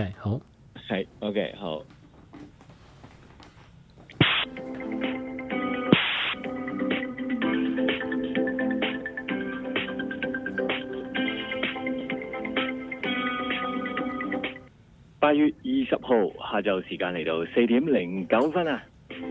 好， 係 OK 好。8月20號下晝時間嚟到4:09啊！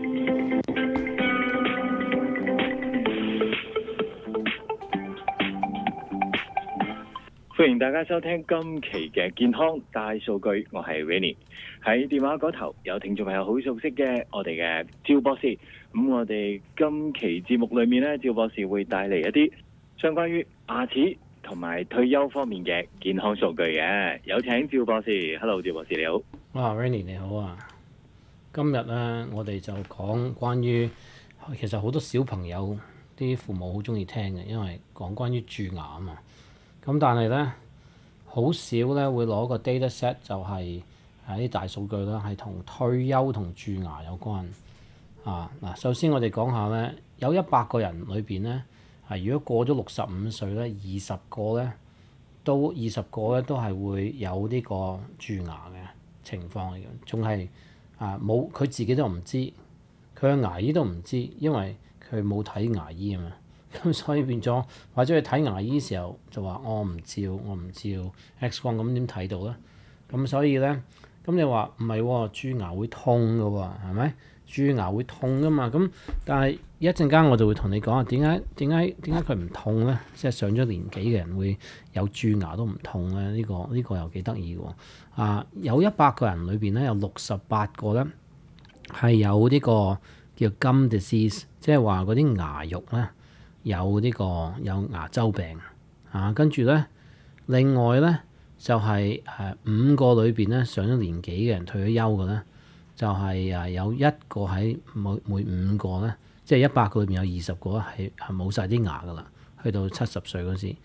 歡迎大家收聽今期嘅健康大數據，我係 Vinny。喺電話嗰頭有聽眾朋友好熟悉嘅我哋嘅趙博士。咁我哋今期節目裏面呢，趙博士會帶嚟一啲相關於牙齒同埋退休方面嘅健康數據嘅。有請趙博士。Hello， 趙博士你好。 哇 Rainy 你好啊！今日咧我哋就講關於其實好多小朋友啲父母好中意聽嘅，因為講關於蛀牙啊嘛。咁但係咧好少咧會攞個 data set 就係啲大數據啦，係同退休同蛀牙有關啊。嗱，首先我哋講下咧，有100個人裏邊咧係如果過咗65歲咧，20個咧都係會有呢個蛀牙嘅情況嚟嘅，仲係冇佢自己都唔知，佢嘅牙醫都唔知，因為佢冇睇牙醫啊嘛。咁所以變咗，或者去睇牙醫嘅時候就話我唔照 X 光，咁點睇到咧？咁所以咧，咁你話唔係喎，蛀牙會痛㗎喎，係咪？蛀牙會痛㗎嘛？咁但係一陣間我就會同你講下點解佢唔痛咧？即係上咗年紀嘅人會有蛀牙都唔痛咧？呢個又幾得意喎！有100個人裏邊咧，有68個咧係有呢個叫 gum disease，即係話嗰啲牙肉咧。有牙周病跟住咧，另外咧就係5個裏邊咧上咗年紀嘅人退咗休嘅咧，就係有1個喺每5個咧，即係100個裏邊有20個係冇晒啲牙噶啦，去到70歲嗰時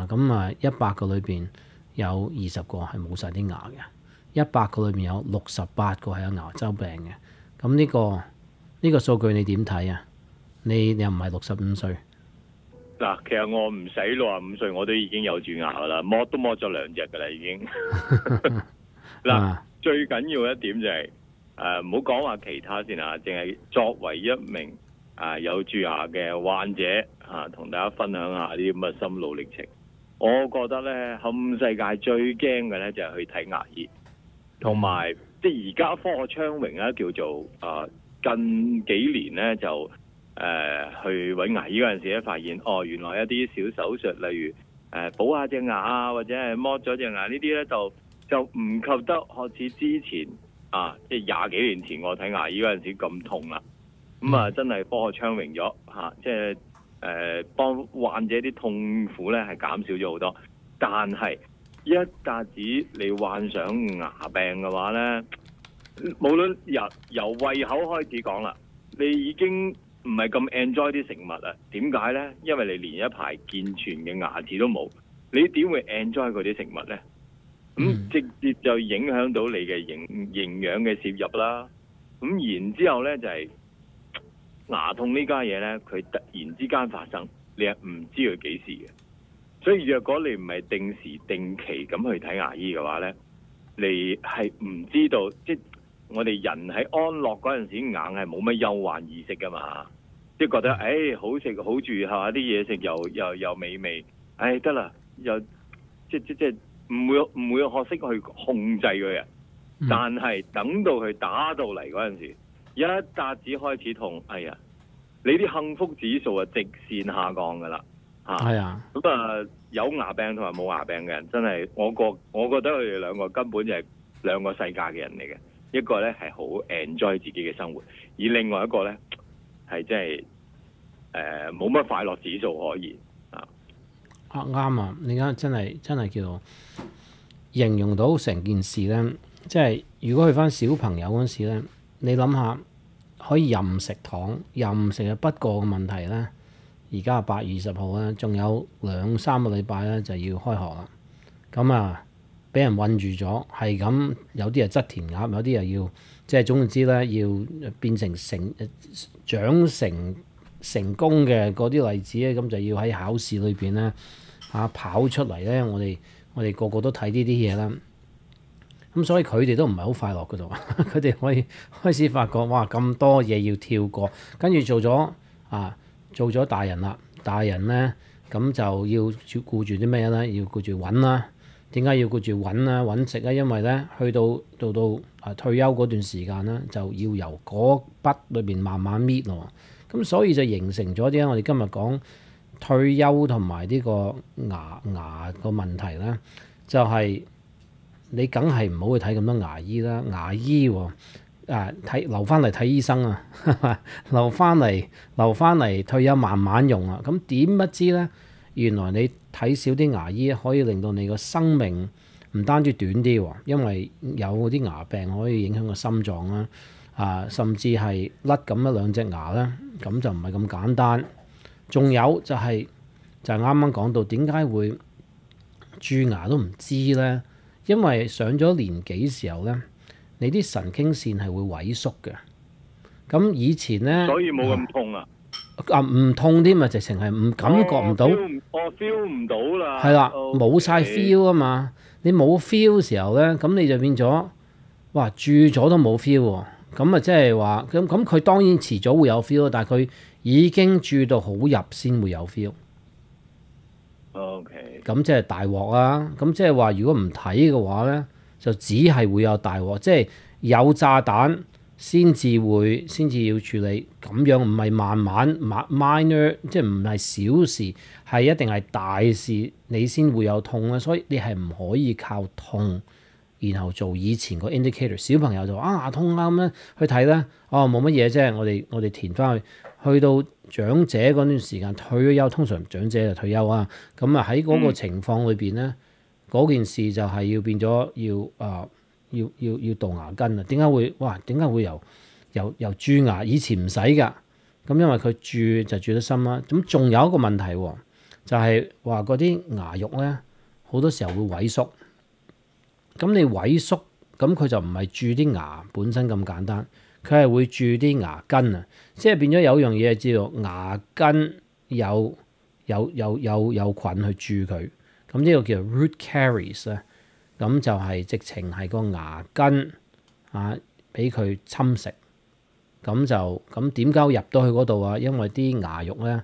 100個裏邊有20個係冇晒啲牙嘅，100個裏邊有68個係有牙周病嘅。咁呢個數據你點睇啊？你又唔係65歲？ 嗱，其實我唔使65歲，我都已經有蛀牙噶啦，剝都剝咗2隻噶啦，已經。嗱，最緊要一點就係唔好講話其他先啊，淨係作為一名有蛀牙嘅患者同大家分享下呢啲咁嘅心路歷程。我覺得咧，冚世界最驚嘅咧就係去睇牙醫，同埋即係而家科學昌榮咧叫做近幾年咧就。去揾牙醫嗰陣時咧，發現原來一啲小手術，例如補下隻牙啊，或者係剝咗隻牙呢啲咧，就唔及得好似之前即係20幾年前我睇牙醫嗰陣時咁痛啦。咁真係科學昌榮咗即係幫患者啲痛苦咧係減少咗好多。但係一旦子你患上牙病嘅話咧，無論由胃口開始講啦，你已經唔係咁 enjoy 啲食物啊？點解呢？因為你連一排健全嘅牙齒都冇，你點會 enjoy 嗰啲食物呢？直接就影響到你嘅營養嘅攝入啦。然之後呢，就係牙痛呢家嘢呢，佢突然之間發生，你係唔知佢幾時嘅。所以若果你唔係定時定期咁去睇牙醫嘅話呢，你係唔知道即我哋人喺安樂嗰陣時，硬係冇乜憂患意識噶嘛，即係覺得好食好住下啲嘢食又美味，得啦，又即唔會學識去控制佢啊。但係等到佢打到嚟嗰陣時，一笪子開始痛，你啲幸福指數啊直線下降噶啦咁有牙病同埋冇牙病嘅人，真係我覺得佢哋兩個根本就係兩個世界嘅人嚟嘅。一個咧係好 enjoy 自己嘅生活，而另外一個咧係真係冇乜快樂指數可言啱啊！你而家真係叫形容到成件事咧，即係如果去翻小朋友嗰時咧，你諗下可以任食糖任食，不過嘅問題咧，而家8月20號咧，仲有2-3個禮拜咧就要開學啦。咁俾人韞住咗，係咁有啲係側填鴨，有啲又要即係總之咧，要變成長成功嘅嗰啲例子咧，咁就要喺考試裏邊咧跑出嚟咧。我哋個個都睇呢啲嘢啦。 咁所以佢哋都唔係好快樂嘅啫。佢哋可以開始發覺，哇咁多嘢要跳過，跟住做咗大人啦。大人咧咁就要顧住啲咩咧？要顧住揾啦。點解要顧住揾啊揾食啊？因為咧去到退休嗰段時間咧，就要由嗰筆裏邊慢慢搣咯。咁所以就形成咗啲我哋今日講退休同埋呢個牙個問題咧，就係你梗係唔好去睇咁多牙醫啦。牙醫留翻嚟睇醫生啊，留翻嚟退休慢慢用啊。咁點不知咧？原來你睇少啲牙醫可以令到你個生命唔單止短啲喎，因為有嗰啲牙病可以影響個心臟啦，甚至係甩咁一兩隻牙啦，咁就唔係咁簡單。仲有就係啱啱講到點解會蛀牙都唔知咧？因為上咗年紀時候咧，你啲神經線係會萎縮嘅。咁以前咧， 所以冇咁痛啊！ 唔痛啲咪直情係唔感覺唔到， 我 feel 唔到啦。 係啦，冇晒 feel 啊嘛！你冇 feel 時候咧，咁你就變咗，哇蛀咗都冇 feel 喎。咁啊即係話，咁佢當然遲早會有 feel，但係佢已經蛀到好入先會有 feel。 OK。 咁即係大鑊啊！咁即係話，如果唔睇嘅話咧，就只係會有大鑊，即係有炸彈。先至要處理，咁樣唔係慢慢 minor， 即係唔係小事，係一定係大事，你先會有痛啦。所以你係唔可以靠痛，然後做以前個 indicator。小朋友就話牙痛啊，咁樣去睇咧，冇乜嘢啫。我哋填翻去到長者嗰段時間退咗休，通常長者就退休啊。咁啊喺嗰個情況裏邊咧，嗰件事就係要變咗要杜牙根啊？點解會由蛀牙？以前唔使㗎，咁因為佢蛀就蛀得深啦。咁仲有一個問題喎，就係話嗰啲牙肉咧，好多時候會萎縮。咁你萎縮，咁佢就唔係蛀啲牙本身咁簡單，佢係會蛀啲牙根啊。即係變咗有樣嘢知道牙根有菌去蛀佢，咁呢個叫做 root caries 咧。咁就係直情係個牙根俾佢侵蝕，咁點解入到去嗰度啊？因為啲牙肉咧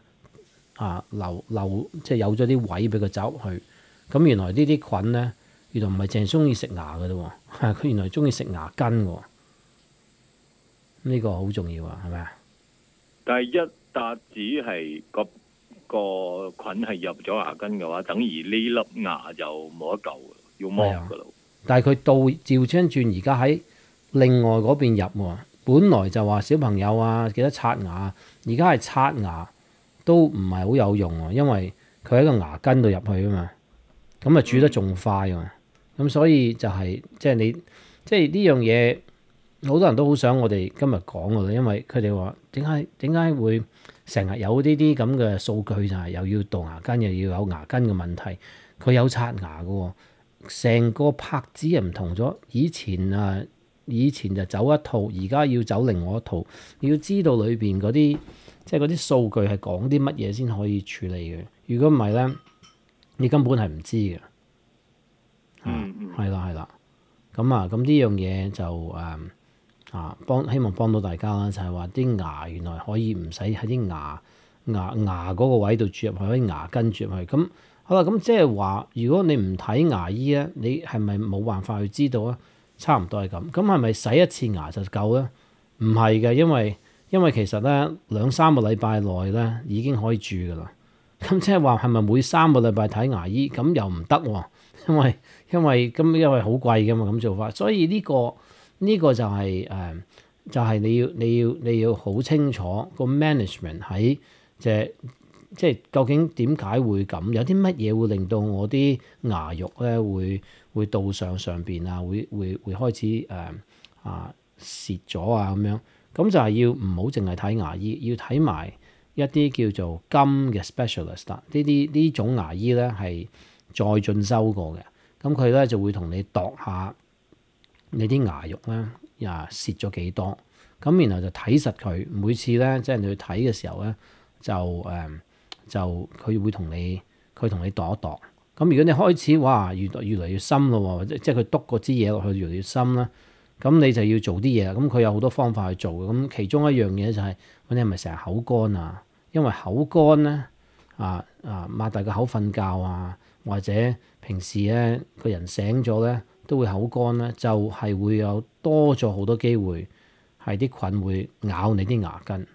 即係有咗啲位俾佢走入去。咁原來呢啲菌咧，原來唔係淨係中意食牙嘅啫，佢原來中意食牙根喎。呢個好重要啊，係咪啊？ 但係一笪子係個菌係入咗牙根嘅話，等於呢粒牙就冇得救嘅。要剝噶咯， 但係佢照將轉而家喺另外嗰邊入喎。本來就話小朋友記得刷牙，而家係刷牙都唔係好有用喎，因為佢喺個牙根度入去啊嘛，咁啊蛀得仲快啊。咁所以就係即係呢樣嘢，好多人都好想我哋今日講噶啦，因為佢哋話點解會成日有呢啲咁嘅數據，就係又要杜牙根，又要有牙根嘅問題，佢有刷牙噶喎。成個拍子又唔同咗，以前就走一套，而家要走另外一套。你要知道裏邊嗰啲即係嗰啲數據係講啲乜嘢先可以處理嘅。如果唔係咧，你根本係唔知嘅。係啦。咁呢樣嘢就希望幫到大家啦，就係話啲牙原來可以唔使喺啲牙嗰個位度注入去，喺牙根注入去咁。好啦，咁即係話，如果你唔睇牙醫咧，你係咪冇辦法去知道啊？差唔多係咁。咁係咪洗一次牙就夠咧？唔係嘅，因為其實咧2-3個禮拜內咧已經可以蛀噶啦。咁即係話係咪每3個禮拜睇牙醫？咁又唔得喎，因為好貴噶嘛咁做法。所以呢個就係就係你要好清楚個 management 喺即係究竟點解會咁？有啲乜嘢會令到我啲牙肉咧會倒上邊啊？會開始蝕咗啊咁樣。咁就係要唔好淨係睇牙醫，要睇埋一啲叫做金嘅 specialist 啦。呢種牙醫咧係再進修過嘅。咁佢咧就會同你度下你啲牙肉咧蝕咗幾多。咁然後就睇實佢。每次咧即係你去睇嘅時候咧就佢會同你度一度， 咁如果你開始哇越嚟越深咯喎，或者即係佢篤嗰支嘢落去越嚟越深啦，咁你就要做啲嘢啦。咁佢有好多方法去做嘅。咁其中一樣嘢就係、你係咪成日口乾啊？因為口乾咧擘大個口瞓覺啊，或者平時咧個人醒咗咧都會口乾咧，就係會有多咗好多機會係啲菌會咬你啲牙根。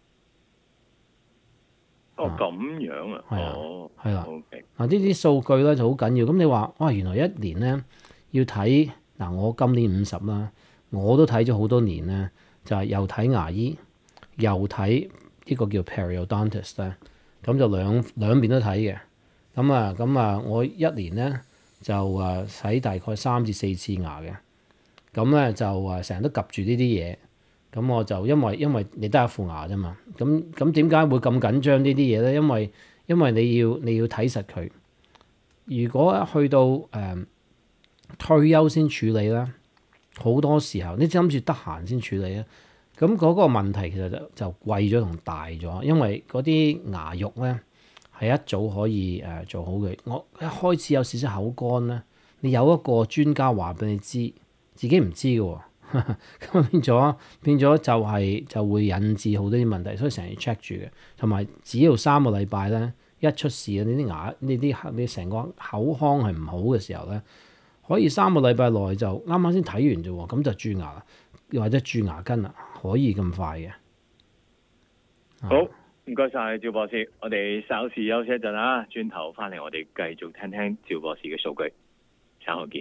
哦，咁樣啊？ 係啊， 哦， 係啦。 OK， 呢啲數據咧就好緊要。咁你話哇，原來一年咧要睇嗱，我今年50啦，我都睇咗好多年咧，就係又睇牙醫，又睇呢個叫 periodontist 咧，咁就兩邊都睇嘅。咁啊，我一年咧就洗大概3至4次牙嘅。咁咧就成日都及住呢啲嘢。咁我就因為你得一副牙啫嘛。咁點解會咁緊張呢啲嘢咧？因為你要睇實佢。如果一去到退休先處理啦，好多時候你諗住得閒先處理咧，咁嗰個問題其實就貴咗同大咗，因為嗰啲牙肉咧係一早可以做好嘅。我一開始有少少口乾咧，你有一個專家話俾你知，自己唔知嘅喎。咁變咗就會引致好多啲問題，所以成日 check 住嘅。同埋只要3個禮拜咧，一出事啊，你成個口腔係唔好嘅時候咧，可以3個禮拜內就啱啱先睇完啫喎，咁就蛀牙啦，又或者蛀牙根啦，可以咁快嘅。 好，唔該晒趙博士，我哋稍事休息一陣啊，轉頭翻嚟我哋繼續聽聽趙博士嘅數據，稍後見。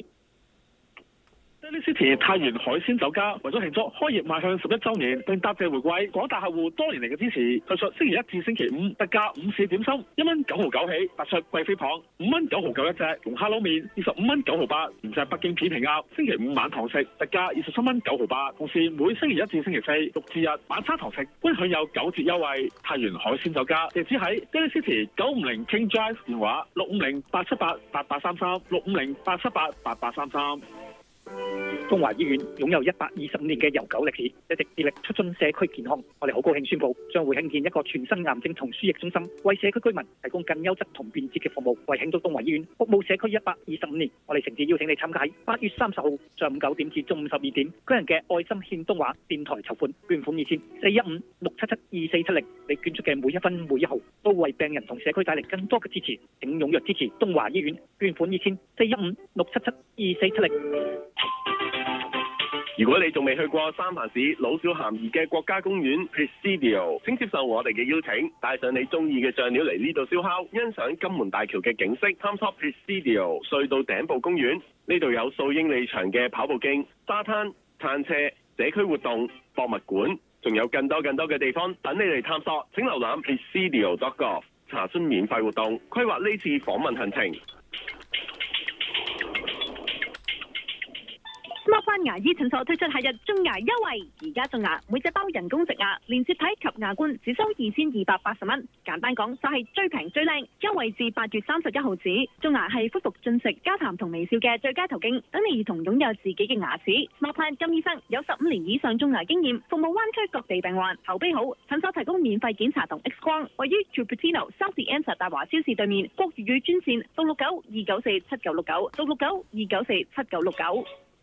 Daly City 太原海鮮酒家為咗慶祝開業邁向11週年，並答謝回饋廣大客戶多年嚟嘅支持，推出星期一至星期五特價午市點心，1蚊9毫9起，突出貴妃蚌5蚊9毫9一隻，龍蝦撈麵25蚊9毫8，連隻北京片皮鴨，星期五晚堂食特價23蚊9毫8，同時每星期一至星期四6至日晚餐堂食均享有9折優惠。太原海鮮酒家地址喺 Daly City 950 King Drive， 電話650 878 8833 650 878 8833。 中華醫院擁有125年嘅悠久歷史，一直致力促進社區健康。我哋好高興宣布，將會興建一個全新癌症同輸液中心，為社區居民提供更優質同便捷嘅服務。為慶祝東華醫院服務社區125年，我哋誠摯邀請你參加喺8月30號上午9點至中午12點舉行嘅愛心獻東華電台籌款捐款熱線415-677-2470。你捐出嘅每一分每一毫，都為病人同社區帶嚟更多嘅支持。請踴躍支持東華醫院，捐款熱線415-677-2470。 如果你仲未去過三藩市老少咸宜嘅國家公園 Presidio， 請接受我哋嘅邀請，帶上你中意嘅醬料嚟呢度燒烤，欣賞金門大橋嘅景色，探索 Presidio 隧道頂部公園。呢度有數英里長嘅跑步徑、沙灘、餐車、社區活動、博物館，仲有更多嘅地方等你嚟探索。請瀏覽 Presidio.gov 查詢免費活動，規劃呢次訪問行程。 SmartFun 牙醫診所推出夏日種牙優惠，而家種牙每隻包人工植牙、連接體及牙冠只收2280蚊。簡單講就係最平最靚，優惠至8月31號止。種牙係恢復進食、交談同微笑嘅最佳途徑，等你兒童擁有自己嘅牙齒。SmartFun 金醫生有15年以上種牙經驗，服務灣區各地病患，口碑好。診所提供免費檢查同 X 光，位於 Cupertino South End 大華超市對面。國粵語專線669-294-7969 669-294-7969。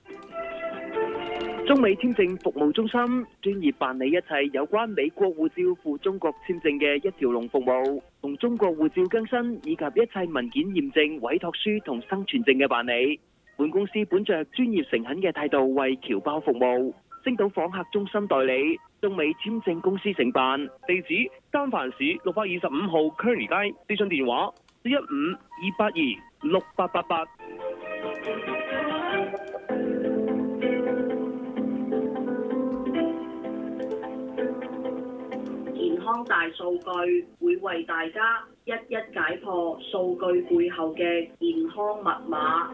中美簽證服務中心專業辦理一切有關美國護照赴中國簽證嘅一條龍服務，同中國護照更新以及一切文件驗證、委託書同生存證嘅辦理。本公司本着專業誠懇嘅態度為僑胞服務，星島訪客中心代理，中美簽證公司承辦。地址：三藩市625號 Kearney 街，諮詢電話415-282-6888。 健康大數據會為大家一一解破數據背後嘅健康密碼。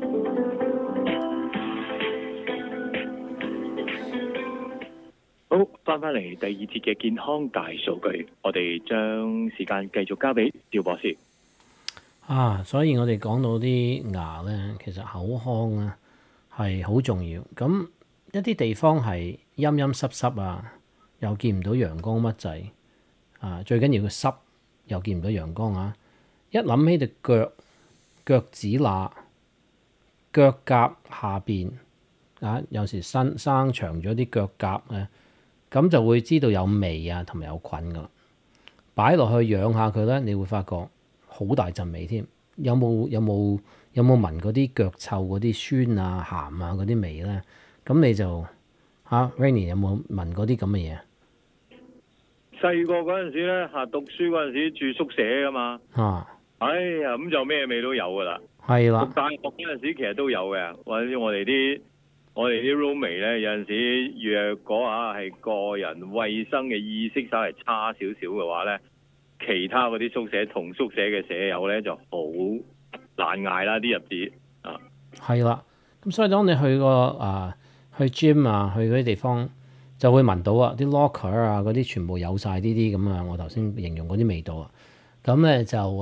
好，翻嚟第二節嘅健康大數據，我哋將時間繼續交俾趙博士。 所以我哋講到啲牙咧，其實口腔咧係好重要。咁一啲地方係陰陰濕濕啊，又見唔到陽光乜滯最緊要佢濕又見唔到陽光啊！一諗起隻腳腳趾罅、腳甲下邊啊，有時生長咗啲腳甲咧，咁就會知道有味啊，同埋有菌噶啦。擺落去養下佢咧，你會發覺好大陣味添。有冇聞嗰啲腳臭嗰啲酸啊、鹹啊嗰啲味咧？咁你就Rainy 有冇聞嗰啲咁嘅嘢？ 細個嗰陣時咧，讀書嗰陣時住宿舍噶嘛。哎呀，咁就咩味都有噶啦。 係啦。 讀大學嗰陣時其實都有嘅，或者我哋啲 roommate 咧，有陣時若果係個人衞生嘅意識稍為差少少嘅話咧，其他嗰啲同宿舍嘅舍友咧就好難捱啦啲日子啊。係啦，咁所以當你去去 gym 啊，去嗰啲地方就會聞到啊，啲 locker 啊嗰啲全部有晒呢啲咁啊，我頭先形容嗰啲味道啊。咁咧就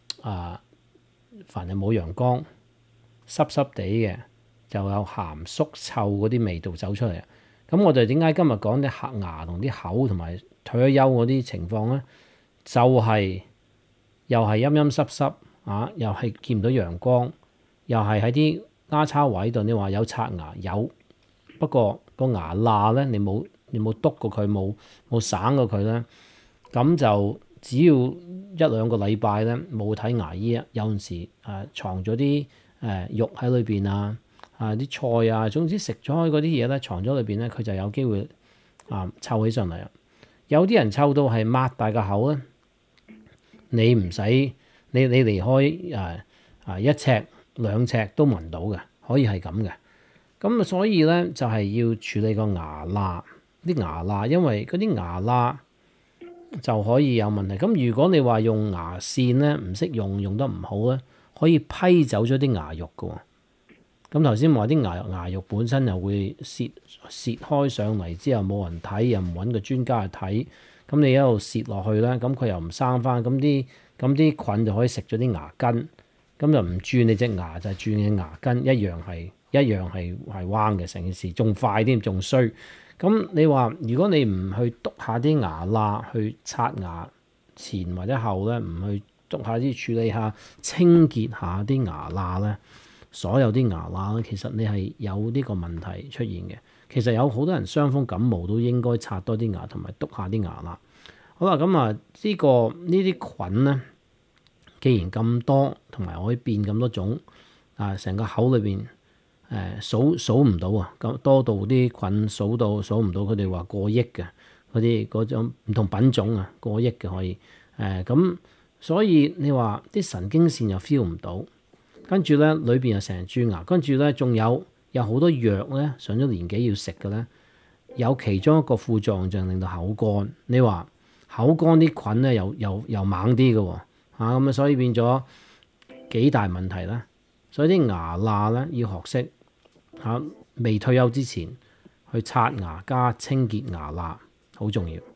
凡係冇陽光、濕濕地嘅，就有鹹縮臭嗰啲味道走出嚟。咁我哋點解今日講啲客牙同啲口同埋退咗休嗰啲情況咧？就係又係陰陰濕濕啊，又係見唔到陽光，又係喺啲丫叉位度。你話有刷牙有，不過個牙罅咧，你冇篤過佢，冇省過佢咧，咁就只要1-2個禮拜咧冇睇牙醫啊，有陣時藏咗啲肉喺裏邊啊，啲菜啊，總之食咗嗰啲嘢咧藏咗裏邊咧，佢就有機會臭起上嚟啊！有啲人臭到係擘大個口咧，你唔使你離開1尺2尺都聞到嘅，可以係咁嘅。咁所以咧就係要處理個牙罅，啲牙罅，因為嗰啲牙罅就可以有問題。咁如果你話用牙線咧唔識用得唔好咧，可以批走咗啲牙肉嘅喎。咁頭先話啲牙肉本身又會切開上嚟之後冇人睇，又唔揾個專家去睇，咁你一路切落去咧，咁佢又唔生翻，咁啲菌就可以食咗啲牙根，咁就唔轉你隻牙就係轉你牙根，一樣係彎嘅，成件事仲快啲，仲衰。咁你話如果你唔去篤下啲牙罅，去刷牙前或者後咧，唔去篤下啲處理下清潔下啲牙罅咧，所有啲牙罅咧，其實你係有呢個問題出現嘅。其實有好多人傷風感冒都應該刷多啲牙同埋篤下啲牙罅。好啦，咁呢啲菌咧，既然咁多，同埋可以變咁多種，成個口裏邊數唔到啊，咁多到啲菌數唔到，佢哋話過億嘅嗰種唔同品種啊，過億嘅可以咁，所以你話啲神經線又 feel 唔到，跟住咧裏邊又成日蛀牙，跟住咧仲有好多藥咧上咗年紀要食嘅咧，有其中一個副作用就令到口乾。你話口乾啲菌咧又猛啲嘅喎，咁所以變咗幾大問題啦。所以啲牙罅咧要學識未退休之前去刷牙加清潔牙罅，好重要。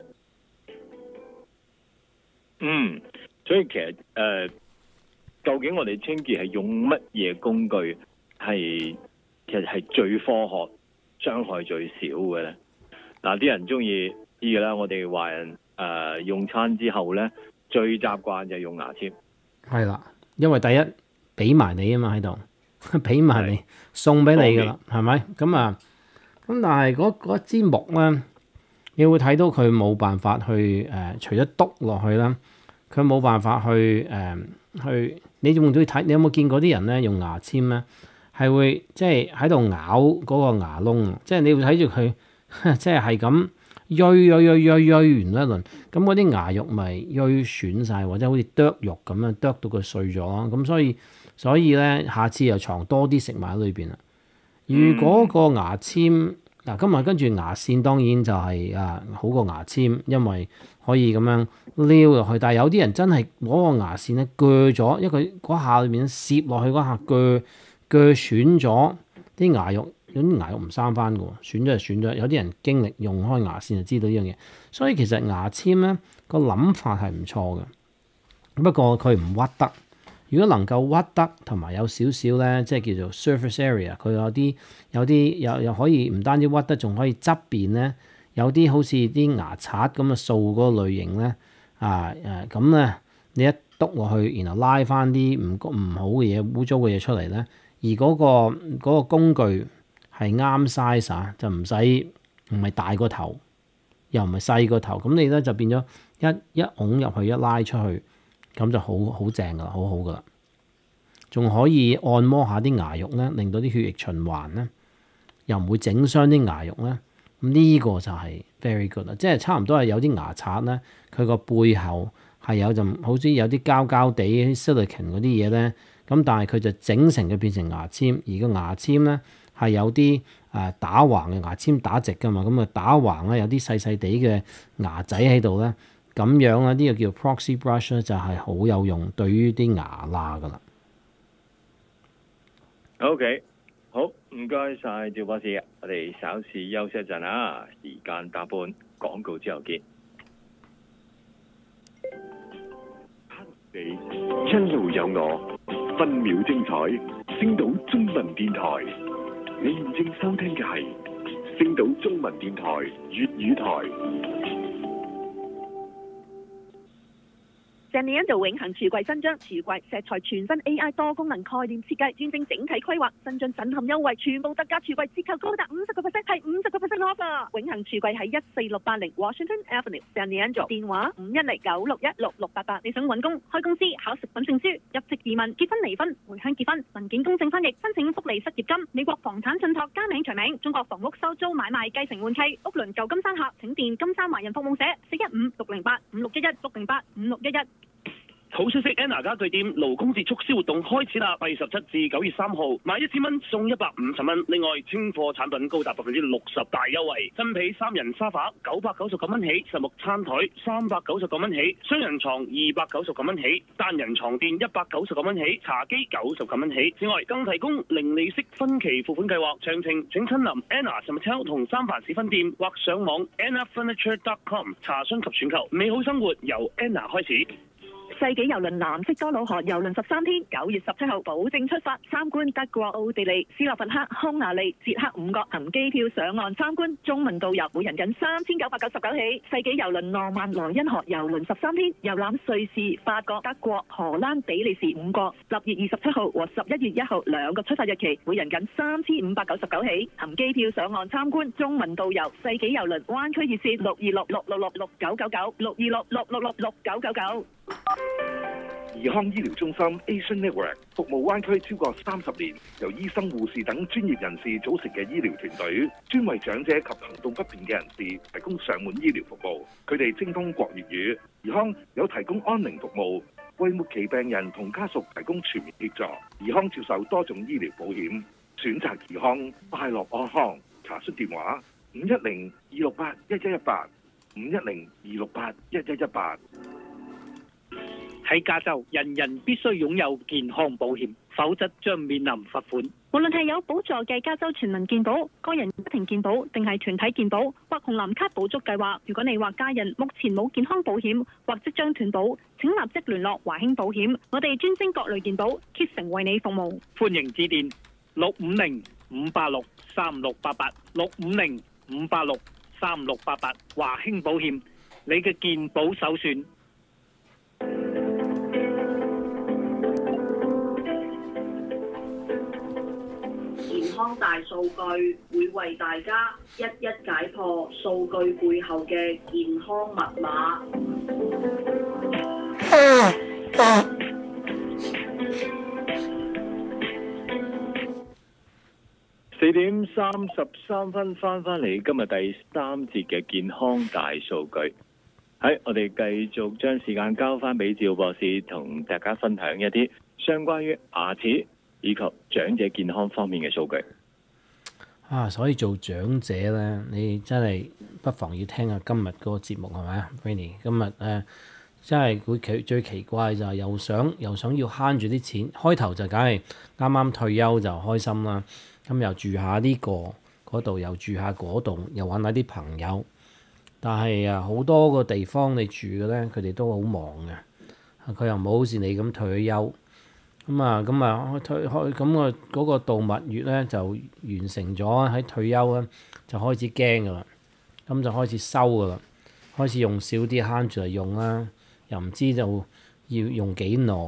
所以其實究竟我哋清潔係用乜嘢工具其實係最科學、傷害最少嘅咧？啲人中意啲嘅啦，我哋華人用餐之後咧，最習慣就係用牙籤。係啦， 因為第一俾埋你啊嘛喺度，俾埋你送俾你噶啦，係咪？咁但係嗰支木咧，你會睇到佢冇辦法去除咗篤落去啦，佢冇辦法去你仲要睇，你有冇見過啲人咧用牙籤咧？係會即係喺度咬嗰個牙窿，即係你會睇住佢，即係咁鋥完一輪，咁嗰啲牙肉咪鋥損晒，或者好似剁肉咁樣剁到佢碎咗咯。咁所以咧，下次又藏多啲食物喺裏邊啦。如果個牙籤今日跟住牙線，當然就係好過牙籤，因為可以咁樣撩落去。但係有啲人真係攞個牙線咧鋸咗，因為佢嗰下裏面攝落去嗰下鋸損咗啲牙肉，有啲牙肉唔生翻嘅喎，損咗就損咗。有啲人經歷用開牙線就知道呢樣嘢，所以其實牙籤咧個諗法係唔錯嘅，不過佢唔屈得。如果能夠屈得同埋有少少咧，即係叫做 surface area， 佢有啲又可以唔單止屈得，仲可以側邊咧有啲好似啲牙刷咁嘅掃嗰個類型咧咁咧，你一篤落去，然後拉翻啲唔好嘅嘢、污糟嘅嘢出嚟咧。而嗰個工具係啱 size 啊，就唔係大個頭，又唔係細個頭，咁你咧就變咗一拱入去，一拉出去，咁就好正噶啦，好噶啦。仲可以按摩下啲牙肉咧，令到啲血液循環咧，又唔會整傷啲牙肉咧。咁呢個就係 very good 啦，即係差唔多係有啲牙刷咧，佢個背後係有陣好似有啲膠地啲 silicon 嗰啲嘢咧，咁但係佢就整成佢變成牙籤，而個牙籤咧係有啲打橫嘅牙籤打直噶嘛，咁啊打橫咧有啲細細地嘅牙仔喺度咧，咁樣咧呢個叫 proxy brush 咧就係好有用對於啲牙罅噶啦。 OK。好，唔該晒趙博士，我哋稍事休息一陣啊，時間打半，廣告之後見。 一路有我，分秒精彩，星島中文電台。你現正收聽嘅係星島中文電台粵語台。 Leandro 永恆櫥櫃新張，櫥櫃石材全新 AI 多功能概念設計，專精整體規劃，新進震撼優惠，全部特價櫥櫃折扣高達50%，係50% off 啊！永恆櫥櫃喺14680 Washington Avenue San Leandro， 電話510-961-6688。你想揾工、開公司、考食品證書、入籍移民、結婚離婚、回鄉結婚、文件公證翻譯、申請福利失業金、美國房產信託、加名除名、中國房屋收租買賣繼承換契、屋倫舊金山客，請電金山華人服務社415-608-5611 好消息 ，Anna 家具店勞工節促銷活動開始啦！8月17至9月3號，買1000蚊送150蚊。另外，清貨產品高達60%大優惠，真皮3人沙發999蚊起，實木餐台399蚊起，雙人床299蚊起，單人床墊199蚊起，茶几99蚊起。此外，更提供零利息分期付款計劃。詳情請親臨 Anna Summertown 同三藩市分店，或上網 annafurniture.com 查詢及選購。美好生活由 Anna 開始。 世紀郵輪藍色多瑙河郵輪13天，9月17號保證出發，參觀德國、奧地利、斯洛伐克、匈牙利、捷克5國，含機票上岸參觀，中文導遊，每人僅3999起。世紀郵輪浪漫萊茵河郵輪13天，遊覽瑞士、法國、德國、荷蘭、比利時5國，10月27號和11月1號兩個出發日期，每人僅3599起，含機票上岸參觀，中文導遊，世紀郵輪灣區熱線626-666-6999，626-666-6999。 怡康醫療中心 Asian Network 服務灣區超過30年，由醫生、護士等專業人士組成嘅醫療團隊，專為長者及行動不便嘅人士提供上門醫療服務。佢哋精通國粵語。怡康有提供安寧服務，為末期病人同家屬提供全面協助。怡康接受多種醫療保險，選擇怡康，快樂安康。查詢電話510-268-1118，510-268-1118。 喺加州，人人必須擁有健康保險，否則將面臨罰款。 無論係有補助嘅加州全民健保、個人家庭健保，定係團體健保或紅藍卡補足計劃，如果你或家人目前冇健康保險或即將斷保，請立即聯絡華興保險，我哋專精各類健保，竭誠為你服務。 歡迎致電650-586-3688 650-586-3688，華興保險，你嘅健保首選。 健康大數據會為大家一一解破數據背後嘅健康密碼。 4點33分翻嚟，今日第3節嘅健康大數據。我哋繼續將時間交翻俾趙博士，同大家分享一啲相關於牙齒以及長者健康方面嘅數據。 所以做長者咧，你真係不妨要聽下今日嗰個節目係咪啊 Rainy 今日真係會最奇怪就係又想要慳住啲錢，開頭就梗係啱啱退休就開心啦，咁又住下呢個嗰度，又住下嗰度，又揾下啲朋友。但係好多個地方你住嘅咧，佢哋都好忙嘅，佢又冇好似你咁退休。嗰個度蜜月咧就完成咗，喺退休咧就開始驚噶啦，咁就開始收噶啦，開始用少啲慳住嚟用啦，又唔知就要用幾耐，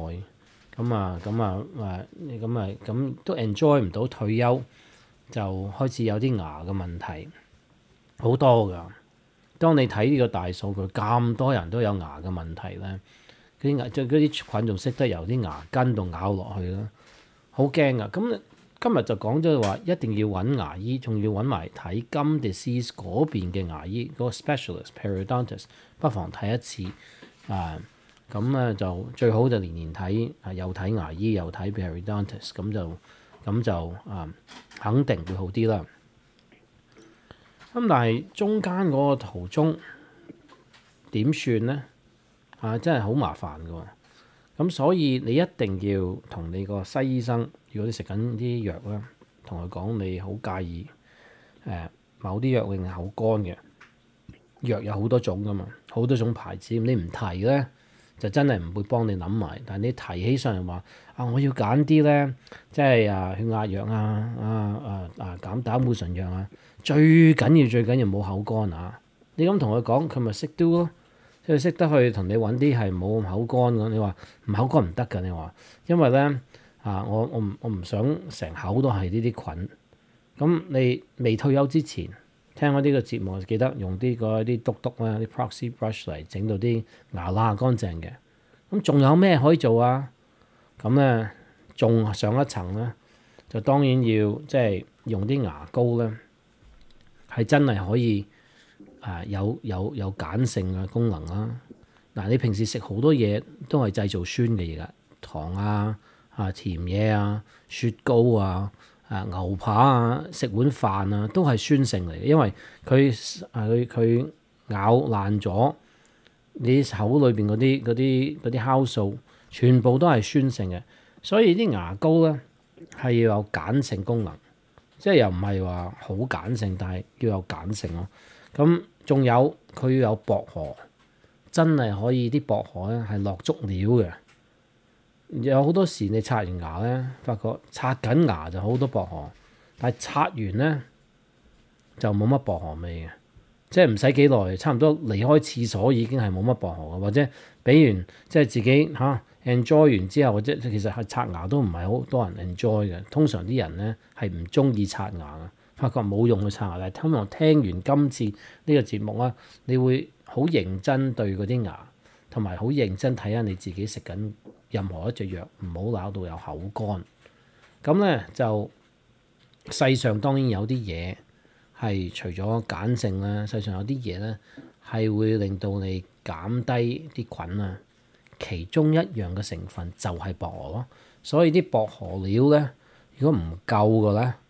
咁都 enjoy 唔到退休，就開始有啲牙嘅問題，好多㗎。當你睇呢個大數據，咁多人都有牙嘅問題咧，嗰啲菌仲識得由啲牙根度咬落去啦，好驚啊！咁今日就講咗話，一定要揾牙醫，仲要揾埋睇 gum disease 嗰邊嘅牙醫，嗰個 specialist periodontist， 不妨睇一次啊！咁咧就最好就年年睇，又睇牙醫又睇 periodontist， 咁就肯定會好啲啦。咁但係中間嗰個途中點算咧？真係好麻煩㗎喎。咁所以你一定要同你個西醫生，如果你食緊啲藥咧，同佢講你好介意某啲藥令係口乾嘅藥，有好多種㗎嘛，好多種牌子，你唔提咧就真係唔會幫你諗埋。但係你提起上嚟話我要揀啲咧，即係血壓藥減膽固醇藥啊，最緊要冇口乾啊！你咁同佢講，佢咪識 do 咯。即係識得去同你揾啲係冇咁口乾嘅，你話唔口乾唔得㗎，你話，因為咧我唔想成口都係呢啲菌。咁你未退休之前聽嗰啲個節目，記得用啲篤篤啦，啲 proxy brush 嚟整到啲牙罅乾淨嘅。咁仲有咩可以做啊？咁咧仲上一層咧，就當然要即係用啲牙膏咧，係真係可以。有鹼性嘅功能啦。嗱，你平時食好多嘢都係製造酸嘅嘢㗎，糖甜嘢雪糕牛扒食碗飯都係酸性嚟嘅，因為佢咬爛咗你口裏邊嗰啲酵素，全部都係酸性嘅，所以啲牙膏咧係要有鹼性功能，即係又唔係話好鹼性，但係要有鹼性咯。咁仲有佢要有薄荷，真係可以啲薄荷咧係落足料嘅。有好多時你刷完牙咧，發覺刷緊牙就好多薄荷，但係刷完咧就冇乜薄荷味嘅，即係唔使幾耐，差唔多離開廁所已經係冇乜薄荷嘅，或者俾完即係自己enjoy 完之後，或者其實係刷牙都唔係好多人 enjoy 嘅。通常啲人咧係唔中意刷牙嘅。發覺冇用去刷牙，但係通常聽完今次呢個節目啦，你會好認真對嗰啲牙，同埋好認真睇下你自己食緊任何一隻藥，唔好鬧到有口乾。咁咧就世上當然有啲嘢係除咗鹼性啦，世上有啲嘢咧係會令到你減低啲菌啊。其中一樣嘅成分就係薄荷咯，所以啲薄荷料咧，如果唔夠嘅咧。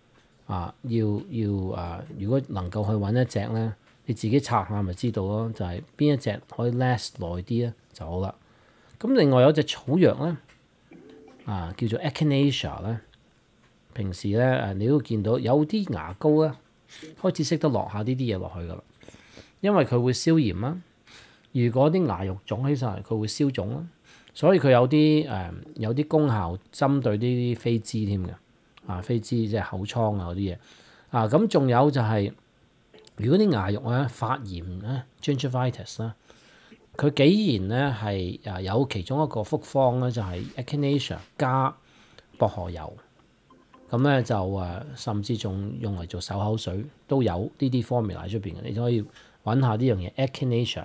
如果能夠去揾一隻咧，你自己刷下咪知道咯，就係邊一隻可以 last 耐啲咧就好啦。咁另外有隻草藥咧，叫做 Echinacea 咧，平時咧你都見到有啲牙膏咧開始識得落下呢啲嘢落去噶啦，因為佢會消炎啦。如果啲牙肉腫起上嚟，佢會消腫啦，所以佢有啲功效針對呢啲飛滋添嘅。飛滋即係口瘡嗰啲嘢咁，仲有就係、如果啲牙肉咧發炎咧 gingivitis 啦，佢既然咧係有其中一個複方咧，就係 Echinacea 加薄荷油，咁咧就甚至仲用嚟做漱口水都有呢啲 formula 喺出邊嘅，你可以揾下呢樣嘢 Echinacea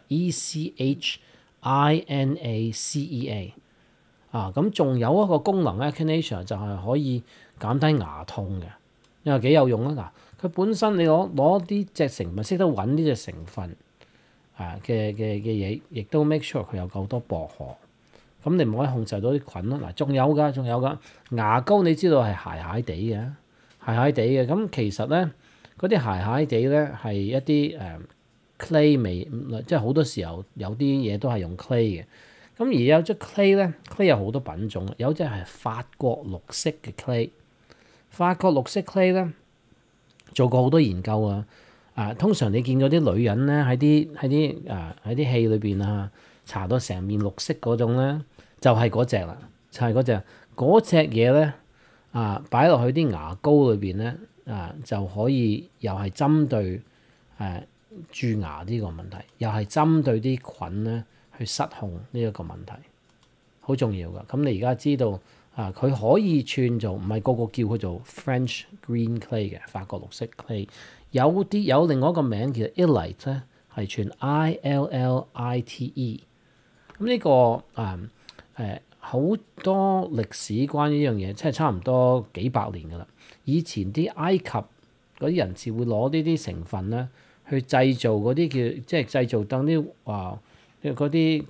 Echinacea 咁仲有一個功能咧 Echinacea 就係可以減低牙痛嘅，因為幾有用啊！嗱，佢本身你攞啲隻成分，識得揾呢隻成分嘅嘢，亦都 make sure 佢有夠多薄荷，咁你唔可以控制到啲菌咯。嗱，仲有㗎，牙膏你知道係鞋地嘅，咁其實咧嗰啲鞋地咧係一啲clay 味，即係好多時候有啲嘢都係用 clay 嘅。咁而有隻 clay 咧 ，clay 有好多品種，有隻係法國綠色嘅 clay。法國綠色 clay 咧，做過好多研究通常你見嗰啲女人咧喺啲戲裏邊搽到成面綠色嗰種咧，就係嗰隻啦，嗰隻嘢咧擺落去啲牙膏裏邊咧就可以又係針對蛀牙呢個問題，又係針對啲菌咧去失控呢一個問題好重要㗎。咁你而家知道啊，佢可以串做，唔係個個叫佢做 French green clay 嘅法國綠色 clay，有另外一個名叫 illite 咧，係串 ILLITE。咁呢個好多歷史關於呢樣嘢，即係差唔多幾百年㗎啦。以前啲埃及嗰啲人士會攞呢啲成分咧，去製造嗰啲即係製造等啲嗰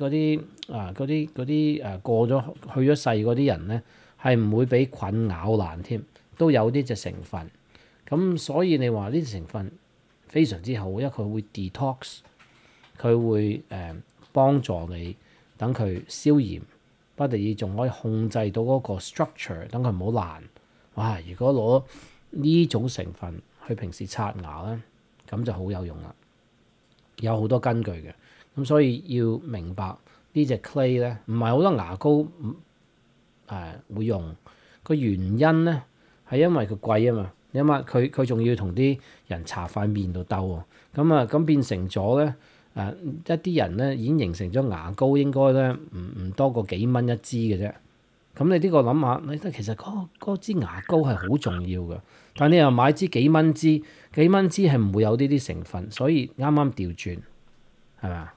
啲過咗去咗世嗰啲人咧，係唔會俾菌咬爛添，都有呢隻成分。咁所以你話呢隻成分非常之好，因為佢會 detox， 佢會幫助你等佢消炎，不特止仲可以控制到嗰個 structure， 等佢唔好爛。哇！如果攞呢種成分去平時刷牙咧，咁就好有用啦，有好多根據嘅。咁所以要明白呢隻 clay 咧，唔係好多牙膏會用。個原因咧係因為佢貴啊嘛，因為佢仲要同啲人搽塊面度兜喎。咁變成咗咧一啲人咧已經形成咗牙膏應該咧唔多過幾蚊一支嘅啫。咁你呢個諗下，你其實嗰支牙膏係好重要嘅，但你又買支幾蚊支係唔會有呢啲成分，所以啱啱調轉係咪啊？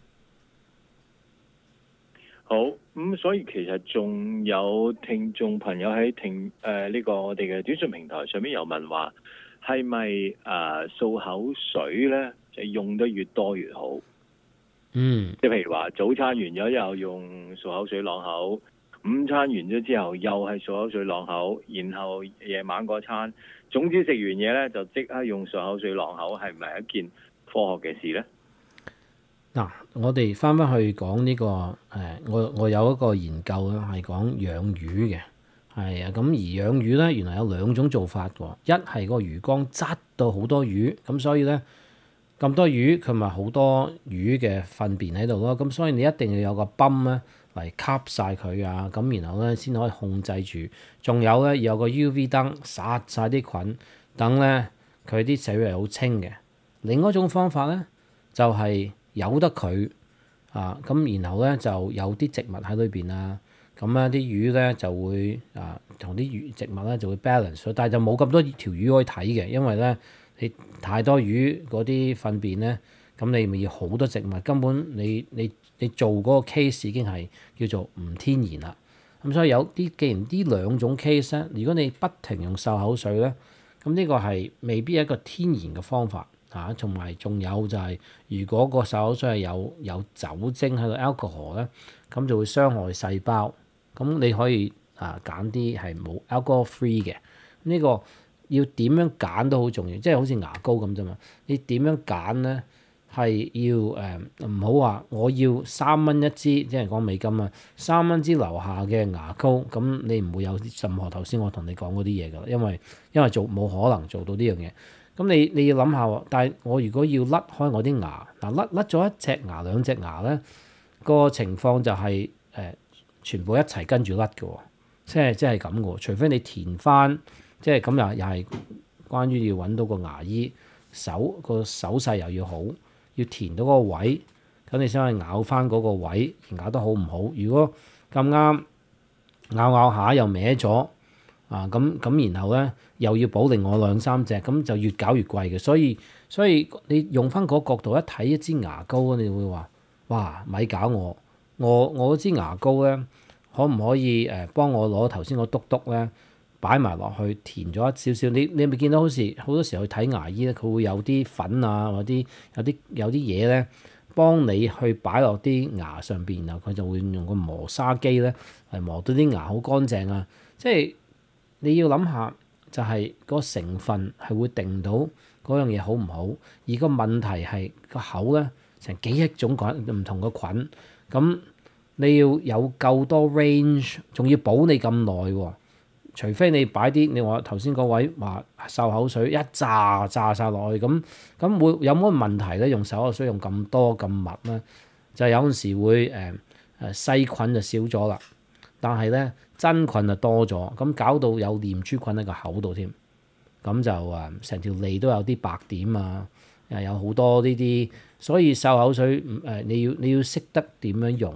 好咁，所以其實仲有聽眾朋友喺呢個我哋嘅短信平台上面有問話，係咪漱口水咧就用得越多越好？即係譬如話早餐完咗又用漱口水啷口，午餐完咗之後又係漱口水啷口，然後夜晚嗰餐，總之食完嘢咧就即刻用漱口水啷口，係咪一件科學嘅事咧？ 嗱，我哋翻去講呢個我有一個研究咧，係講養魚嘅，係啊，咁而養魚咧原來有兩種做法喎，一係個魚缸擠到好多魚，咁所以咧咁多魚佢咪好多魚嘅糞便喺度咯，咁所以你一定要有個泵咧嚟吸晒佢啊，咁然後咧先可以控制住，仲有咧要有個 UV 燈殺晒啲菌，等咧佢啲水係好清嘅。另一種方法咧就係由得佢咁然後咧就有啲植物喺裏邊啊，咁咧啲魚咧就會同啲植物咧就會 balance， 但係就冇咁多條魚可以睇嘅，因為咧你太多魚嗰啲糞便咧，咁你咪要好多植物，根本你做嗰個 case 已經係叫做唔天然啦。咁所以既然呢兩種 case 咧，如果你不停用漱口水咧，咁呢個係未必係一個天然嘅方法。同埋仲有就係，如果個漱口水係有酒精喺度 alcohol 咧，咁就會傷害細胞。咁你可以揀啲係冇 alcohol free 嘅。呢個要點樣揀都好重要，即係好似牙膏咁啫嘛。你點樣揀咧？係要唔好話我要3蚊一支，即係講美金啊，3蚊支樓下嘅牙膏，咁你唔會有任何頭先我同你講嗰啲嘢㗎，因為冇可能做到呢樣嘢。咁你要諗下喎，但係我如果要甩開我啲牙，甩咗一隻牙兩隻牙咧，個情況就係全部一齊跟住甩嘅喎，即係咁嘅喎。除非你填翻，即係咁又係關於要揾到個牙醫個手勢又要好，要填到嗰個位，咁你先可以咬翻嗰個位，咬得好唔好？如果咁啱咬下又歪咗。咁然後咧又要補另外2、3隻，咁就越搞越貴嘅。所以你用翻嗰個角度一睇一支牙膏，你會話：哇，咪搞我支牙膏咧，可唔可以幫我攞頭先個篤篤咧擺埋落去填咗一少少？你咪見到好多時去睇牙醫咧，佢會有啲粉啊，或者有啲嘢咧幫你去擺落啲牙上邊，然後佢就會用個磨砂機咧嚟磨到啲牙好乾淨啊，即係。你要諗下，就係個成分係會定到嗰樣嘢好唔好，而個問題係個口咧成幾億種菌唔同嘅菌，咁你要有夠多 range， 仲要保你咁耐喎。除非你擺啲，你話頭先嗰位話漱口水一炸晒落去，咁會有冇問題咧？用漱口水用咁多咁密咧，就有陣時會細菌就少咗啦，但係咧。真菌就多咗，咁搞到有念珠菌喺個口度添，咁就成條脷都有啲白點啊，又有好多呢啲，所以漱口水你要識得點樣用，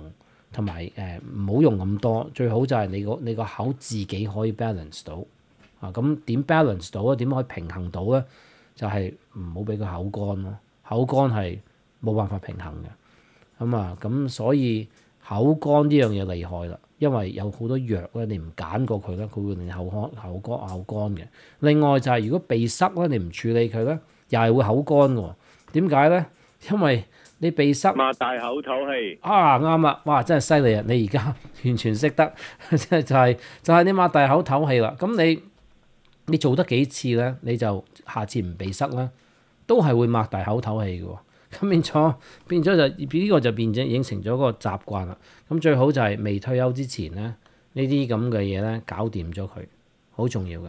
同埋唔好用咁多，最好就係你個口自己可以 balance 到啊。咁點 balance 到咧？點可以平衡到咧？就係唔好俾佢口乾咯。口乾係冇辦法平衡嘅。咁所以口乾呢樣嘢厲害啦，因為有好多藥咧，你唔揀過佢咧，佢會令你口乾嘅。另外就係如果鼻塞咧，你唔處理佢咧，又係會口乾嘅。點解咧？因為你鼻塞擘大口唞氣啊，啱啦！哇，真係犀利啊！你而家完全識得，就係你擘大口唞氣啦。咁你做得幾次咧，你就下次唔鼻塞啦，都係會擘大口唞氣嘅。咁變咗就呢個就變咗已經成咗個習慣啦。咁最好就係未退休之前咧，呢啲咁嘅嘢咧搞掂咗佢，好重要㗎。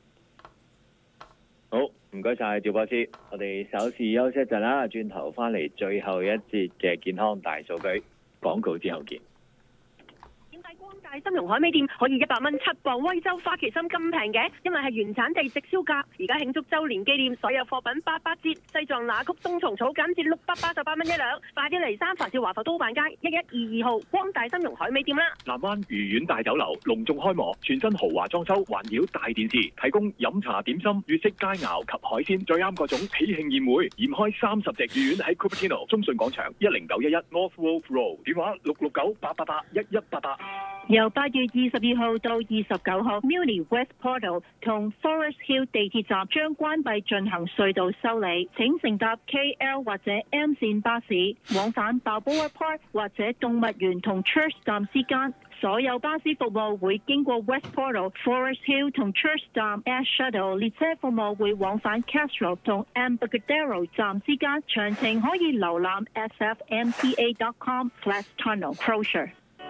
好，唔該晒趙博士，我哋稍事休息一陣啦，轉頭翻嚟最後一節嘅健康大數據廣告之後見。 光大參茸海味店可以100蚊7磅威州花旗參咁平嘅，因為係原產地直銷價。而家慶祝周年紀念，所有貨品800折，西藏那曲冬蟲草減至688蚊一兩。快啲嚟三藩市華埠都辦街1122號光大參茸海味店啦！ 南灣愉園大酒樓隆重開幕，全新豪華裝修環繞大電視，提供飲茶點心、粵式佳肴及海鮮，最啱各種喜慶宴會。嚴開30席御苑喺 Cupertino 中信廣場10911 North Wolf Road，電話669-888-1188。 由8月22號到29號 ，Muni West Portal 同 Forest Hill 地鐵站將關閉進行隧道修理。請乘搭 KL 或者 M 線巴士往返 Balboa Park 或者動物園同 Church 站之間。所有巴士服務會經過 West Portal、Forest Hill 同 Church 站 ，Air Shuttle 列車服務會往返 Castro 同 Embarcadero 站之間。詳情可以瀏覽 sfmta.com/tunnel closure。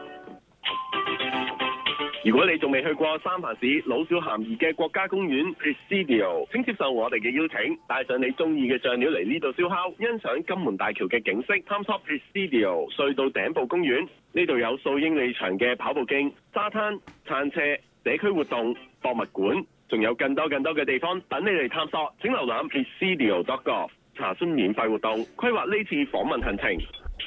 如果你仲未去過三藩市老少咸宜嘅國家公園 Presidio， 請接受我哋嘅邀請，帶上你中意嘅醬料嚟呢度燒烤，欣賞金門大橋嘅景色，探索 Presidio 隧道頂部公園。呢度有數英里長嘅跑步徑、沙灘、餐車、社區活動、博物館，仲有更多嘅地方等你嚟探索。請瀏覽 Presidio.gov 查詢免費活動，規劃呢次訪問行程。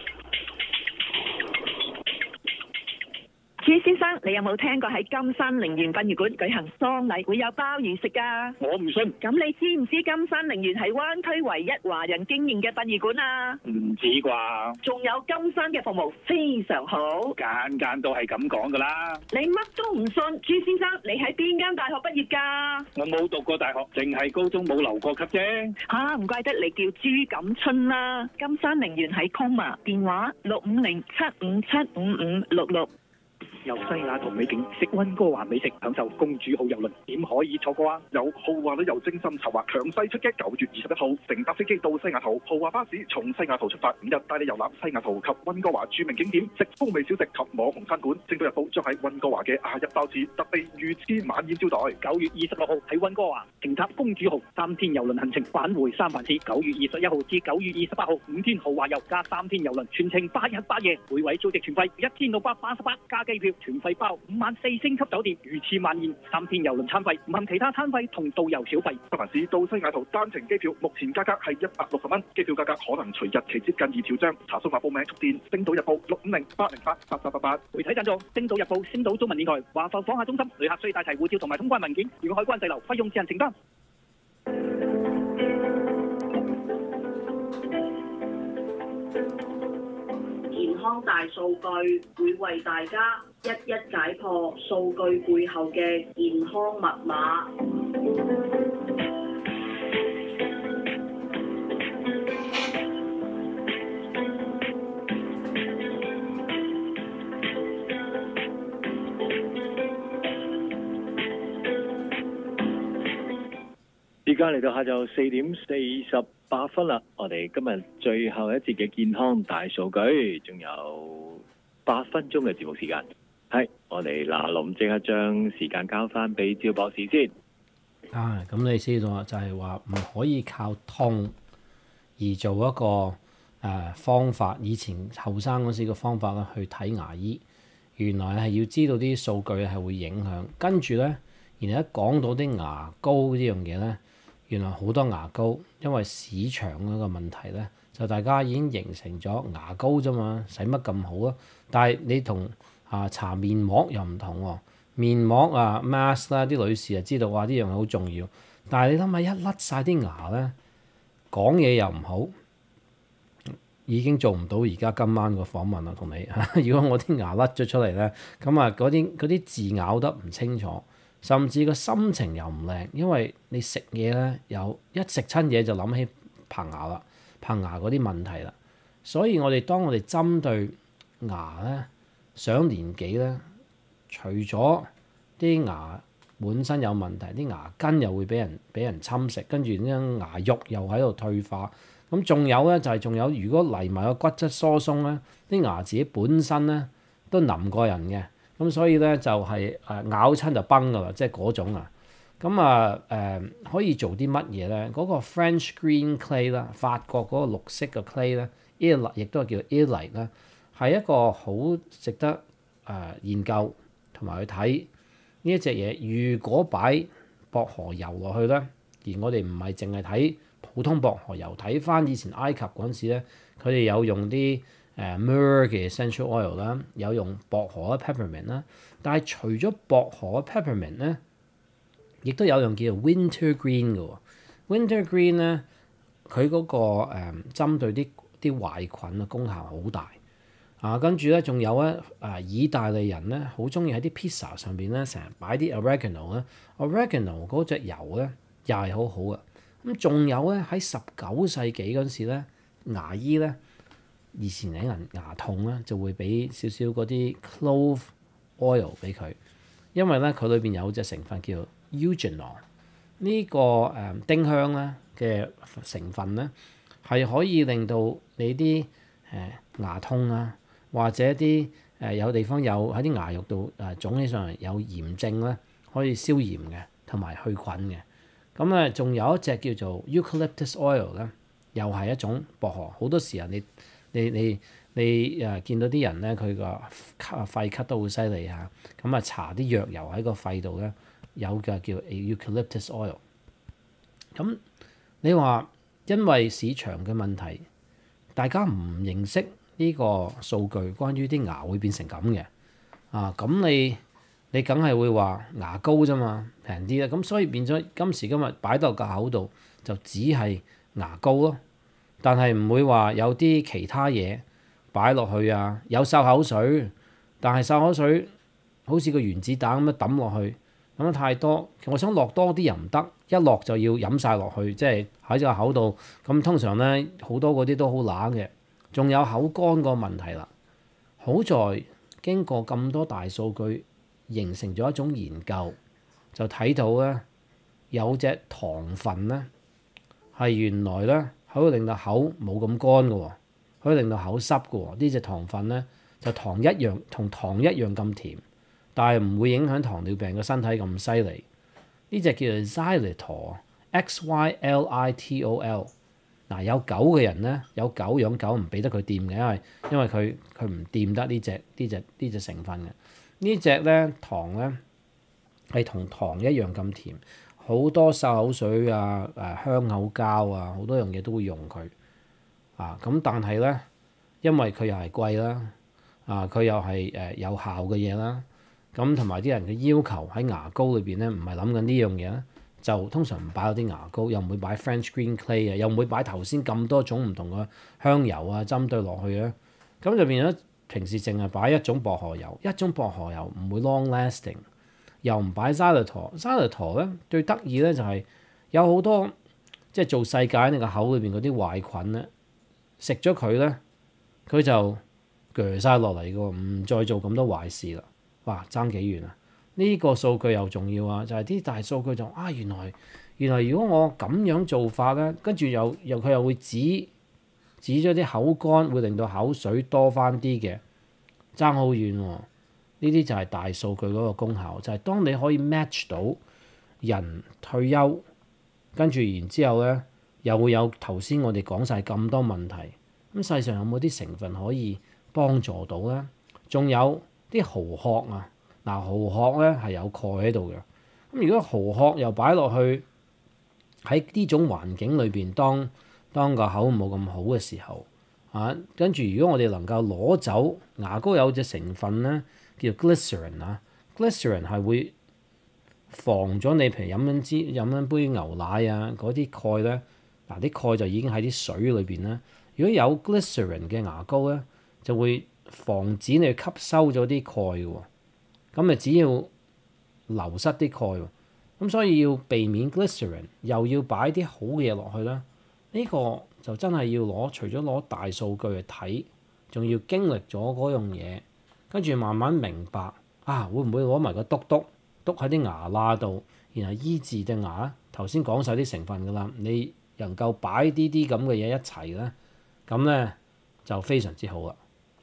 朱先生，你有冇聽過喺金山陵園殯儀館舉行喪禮會有鮑魚食㗎？ 我唔信。 咁你知唔知金山陵園係灣區唯一華人經營嘅殯儀館啊？ 唔止啩？ 仲有金山嘅服務非常好， 間都係咁講㗎啦。 你乜都唔信，朱先生，你喺邊間大學畢業㗎？ 我冇讀過大學，淨係高中冇留過級啫。 唔怪得你叫朱錦春啦。金山陵園喺 Coma， 電話650-757-5566。 由西雅圖美景食溫哥華美食，享受公主號郵輪，點可以錯過啊？ 有豪華旅遊精心籌劃，強勢出擊！9月21號，乘搭飛機到西雅圖，豪華巴士從西雅圖出發，5日帶你遊覽西雅圖及溫哥華著名景點，食風味小食及網紅餐館。星島日報將喺溫哥華嘅亞日包次特備御賜晚宴招待。 9月26號喺溫哥華乘搭公主號3天郵輪行程返回三藩市。9月21號至9月28號5天豪華遊加3天郵輪，全程8日8夜，每位租值全費1688加機票。全費包5晚4星級酒店，御賜晚宴3天郵輪餐費，唔含其他餐費同導遊小費。 三藩市到西雅圖單程機票目前價格係160蚊，機票價格可能隨日期接近而調漲。查詢或報名速電星島日報650-808-8888。 媒體贊助星島日報、星島中文電台、華埠訪客中心。旅客需帶齊護照同埋通關文件，如果海關滯留，費用自行承擔。 健康大數據會為大家一一解破數據背後嘅健康密碼。 而家嚟到下晝4點48分啦，我哋今日最後一節嘅健康大數據，仲有8分鐘嘅節目時間。係，我哋嗱臨即刻將時間交翻俾趙博士先。 咁你知道啊，就係話唔可以靠痛而做一個方法。以前後生嗰時嘅方法咧，去睇牙醫，原來係要知道啲數據係會影響。跟住咧，然後一講到啲牙膏呢樣嘢咧， 原來好多牙膏因為市場嗰個問題咧，就大家已經形成咗牙膏啫嘛，使乜咁好啊？但係你同搽面膜又唔同喎，面膜mask 啦，啲女士就知道哇呢樣嘢好重要。但係你諗下一甩晒啲牙咧，講嘢又唔好，已經做唔到而家今晚個訪問啦。同你如果我啲牙甩咗出嚟咧，咁嗰啲字咬得唔清楚，甚至個心情又唔靚，因為你食嘢咧有一食親嘢就諗起棚牙啦，棚牙嗰啲問題啦。所以當我哋針對牙咧上年紀咧，除咗啲牙本身有問題，啲牙根又會俾人侵蝕，跟住啲牙肉又喺度退化。咁仲有咧仲有，如果嚟埋個骨質疏鬆咧，啲牙自己本身咧都腍過人嘅，咁所以咧就係咬親就崩噶啦，即係嗰種啊。咁可以做啲乜嘢咧？嗰個 French Green Clay 啦，法國嗰個綠色嘅 clay 咧 Airlite 亦都係叫 Airlite 啦，係一個好值得研究同埋去睇呢一隻嘢。如果擺薄荷油落去咧，而我哋唔係淨係睇普通薄荷油，睇翻以前埃及嗰陣時咧，佢哋有用啲myrrh 嘅 essential oil 啦，有用薄荷 peppermint 啦。但係除咗薄荷 peppermint 咧，亦都有樣叫做 winter green 嘅喎。winter green 咧，佢嗰個針對啲壞菌嘅功效好大。跟住咧仲有咧意大利人咧好中意喺啲 pizza 上邊咧成日擺啲 oregano 咧 ，oregano 嗰隻油咧又係好好嘅。咁仲有咧喺19世紀嗰陣時咧，牙醫咧以前啲人牙痛咧就會俾少少嗰啲 clove oil 俾佢，因為咧佢裏邊有隻成分叫 eugenol， 呢個丁香咧嘅成分咧係可以令到你啲牙痛啊，或者啲有地方有喺啲牙肉度腫起上嚟有炎症咧，可以消炎嘅同埋去菌嘅。咁仲有一隻叫做 eucalyptus oil 咧，又係一種薄荷。好多時候你見到啲人咧，佢個肺咳得好犀利嚇，咁搽啲藥油喺個肺度咧，有嘅叫 eucalyptus oil。咁你話因為市場嘅問題，大家唔認識呢個數據，關於啲牙會變成咁嘅咁你梗係會話牙膏啫嘛，平啲啦。咁所以變咗今時今日擺到個口度就只係牙膏咯，但係唔會話有啲其他嘢擺落去啊。有漱口水，但係漱口水好似個原子彈咁樣抌落去，抌得太多。我想落多啲又唔得，一落就要飲晒落去，即係喺個口度。咁通常咧好多嗰啲都好冷嘅。仲有口乾個問題啦。好在經過咁多大數據，形成咗一種研究，就睇到咧有隻糖分咧係原來咧可以令到口冇咁乾嘅喎，可以令到口濕嘅喎。呢隻糖分咧就同糖一樣咁甜，但係唔會影響糖尿病嘅身體咁犀利。呢隻叫做 xylitol。有狗嘅人咧，有狗養狗唔俾得佢掂嘅，因為佢唔掂得呢隻成分嘅。呢隻咧糖咧係同糖一樣咁甜，好多漱口水香口膠好多樣嘢都會用佢咁。但係咧，因為佢又係貴啦佢又係有效嘅嘢啦，咁同埋啲人嘅要求喺牙膏裏邊咧，唔係諗緊呢樣嘢咧，就通常唔擺嗰啲牙膏，又唔會擺 French Green Clay 又唔會擺頭先咁多種唔同嘅香油針對落去咧，咁就變咗平時淨係擺一種薄荷油，一種薄荷油唔會 long lasting， 又唔擺 xylitol 咧最得意咧就係有好多即係做世界喺你個口裏邊嗰啲壞菌咧，食咗佢咧佢就鋸晒落嚟嘅喎，唔再做咁多壞事啦。哇，爭幾遠啊！呢個數據又重要啊，就係啲大數據就原來如果我咁樣做法咧，跟住佢又會指咗啲口乾會令到口水多翻啲嘅，爭好遠喎。呢啲就係大數據嗰個功效，就係當你可以 match 到人退休，跟住然之後咧又會有頭先我哋講晒咁多問題，咁世上有冇啲成分可以幫助到咧？仲有啲蠔殼蠔殼咧係有鈣喺度嘅。咁如果蠔殼又擺落去喺呢種環境裏邊，當個口冇咁好嘅時候，跟住如果我哋能夠攞走牙膏有隻成分咧，叫 glycerin 啊 ，glycerin 係會防咗你，譬如飲緊杯牛奶啊嗰啲鈣咧，啲鈣就已經喺啲水裏邊啦。如果有 glycerin 嘅牙膏咧，就會防止你吸收咗啲鈣嘅喎。咁咪只要流失啲鈣喎。咁所以要避免 glycerin，又要擺啲好嘅嘢落去啦。呢個就真係要除咗攞大數據去睇，仲要經歷咗嗰樣嘢，跟住慢慢明白會唔會攞埋個篤喺啲牙罅度，然後醫治隻牙。頭先講晒啲成分㗎啦，你能夠擺啲咁嘅嘢一齊咧，咁咧就非常之好啦。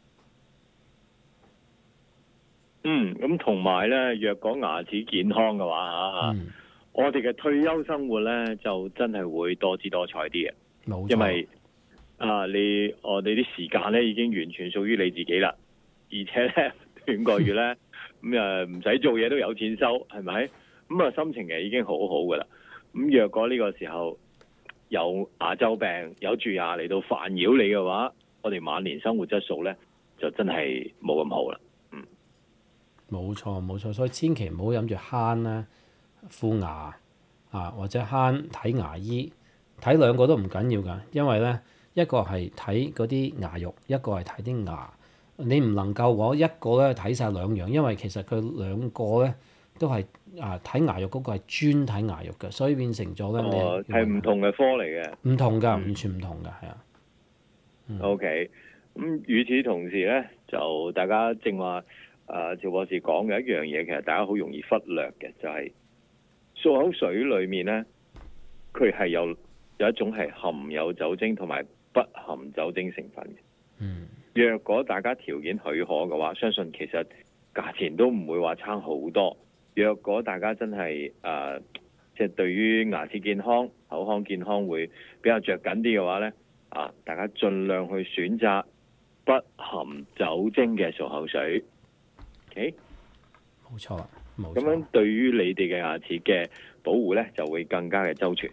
咁同埋咧，若果牙齒健康嘅話我哋嘅退休生活咧就真係會多姿多彩啲嘅。 冇錯。 因為我哋啲時間咧已經完全屬於你自己啦，而且咧斷個月咧咁唔使做嘢都有錢收，係咪？咁心情其實已經好好噶啦。咁若果呢個時候有牙周病、有蛀牙嚟到煩擾你嘅話，我哋晚年生活質素咧就真係冇咁好啦。 冇錯，所以千祈唔好諗住慳啦，副牙或者慳睇牙醫，睇兩個都唔緊要㗎，因為咧一個係睇嗰啲牙肉，一個係睇啲牙，你唔能夠話一個咧睇晒兩樣，因為其實佢兩個咧都係睇牙肉嗰個係專睇牙肉嘅，所以變成咗咧係唔同嘅科嚟嘅， 唔同㗎，完全唔同㗎，係啊。 OK，咁與此同時咧，就大家正話趙博士講嘅一樣嘢，其實大家好容易忽略嘅，就係漱口水裡面咧，佢係有一種係含有酒精同埋不含酒精成分嘅。若果大家條件許可嘅話，相信其實價錢都唔會話差好多。若果大家真係即係對於牙齒健康、口腔健康會比較着緊啲嘅話咧，大家盡量去選擇不含酒精嘅漱口水。OK， 冇錯。 咁樣對於你哋嘅牙齒嘅保護咧，就會更加嘅周全。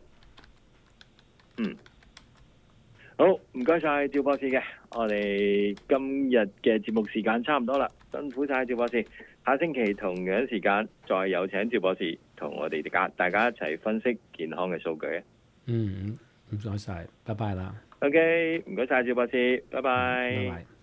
好，唔該晒趙博士嘅，我哋今日嘅節目時間差唔多啦，辛苦晒趙博士。下星期同樣時間再有請趙博士同我哋大家一齊分析健康嘅數據。 唔該晒，拜拜啦。 OK， 唔該晒趙博士，拜拜。 拜拜。